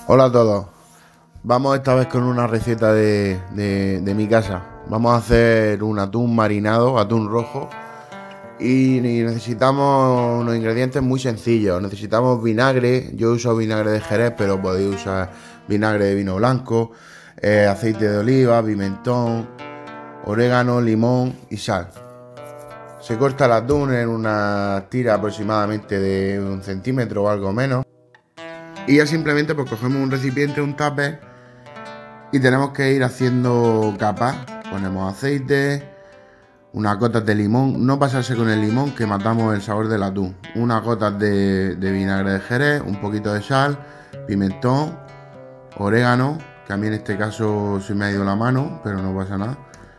Hola a todos. Vamos esta vez con una receta de mi casa. Vamos a hacer un atún marinado, atún rojo. Y necesitamos unos ingredientes muy sencillos. Necesitamos vinagre. Yo uso vinagre de Jerez, pero podéis usar vinagre de vino blanco, aceite de oliva, pimentón, orégano, limón y sal. Se corta el atún en una tira aproximadamente de 1 centímetro o algo menos. Y ya simplemente pues cogemos un recipiente, un tupper, y tenemos que ir haciendo capas. Ponemos aceite, unas gotas de limón, no pasarse con el limón que matamos el sabor del atún. Unas gotas de vinagre de Jerez, un poquito de sal, pimentón, orégano, que a mí en este caso se me ha ido la mano, pero no pasa nada.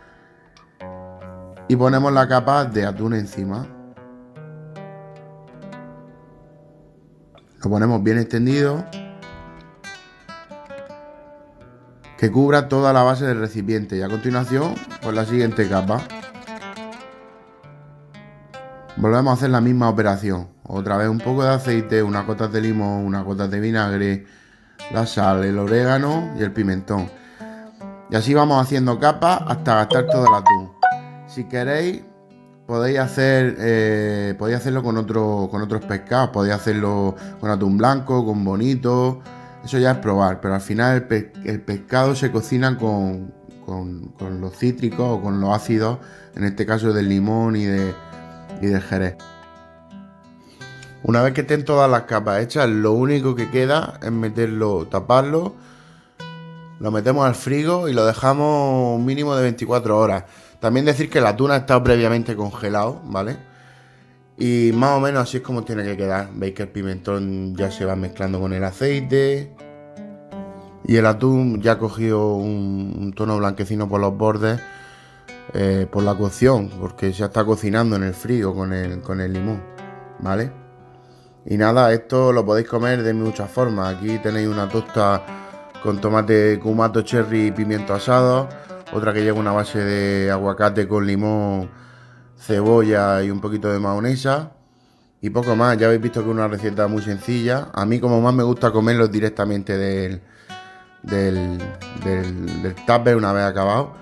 Y ponemos la capa de atún encima. Lo ponemos bien extendido, que cubra toda la base del recipiente, y a continuación pues la siguiente capa. Volvemos a hacer la misma operación, otra vez un poco de aceite, unas gotas de limón, unas gotas de vinagre, la sal, el orégano y el pimentón, y así vamos haciendo capas hasta gastar todo el atún. Si queréis podéis hacerlo con otros pescados, podéis hacerlo con atún blanco, con bonito. Eso ya es probar, pero al final el pescado se cocina con los cítricos o con los ácidos, en este caso del limón y del Jerez. Una vez que estén todas las capas hechas, lo único que queda es meterlo, taparlo, lo metemos al frigo y lo dejamos un mínimo de 24 horas. También decir que el atún ha estado previamente congelado, ¿vale? Y más o menos así es como tiene que quedar. Veis que el pimentón ya se va mezclando con el aceite. Y el atún ya ha cogido un tono blanquecino por los bordes, por la cocción, porque ya está cocinando en el frío con el limón, ¿vale? Y nada, esto lo podéis comer de muchas formas. Aquí tenéis una tosta con tomate, cumato, cherry y pimiento asado. Otra que lleva una base de aguacate con limón, cebolla y un poquito de mayonesa. Y poco más. Ya habéis visto que es una receta muy sencilla. A mí como más me gusta comerlos directamente del tupper una vez acabado.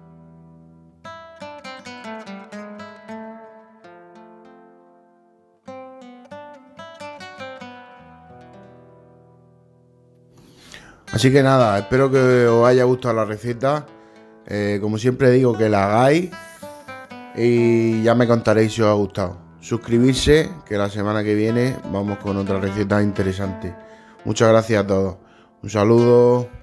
Así que nada, espero que os haya gustado la receta. Como siempre digo, que la hagáis y ya me contaréis si os ha gustado. Suscribirse, que la semana que viene vamos con otra receta interesante. Muchas gracias a todos. Un saludo.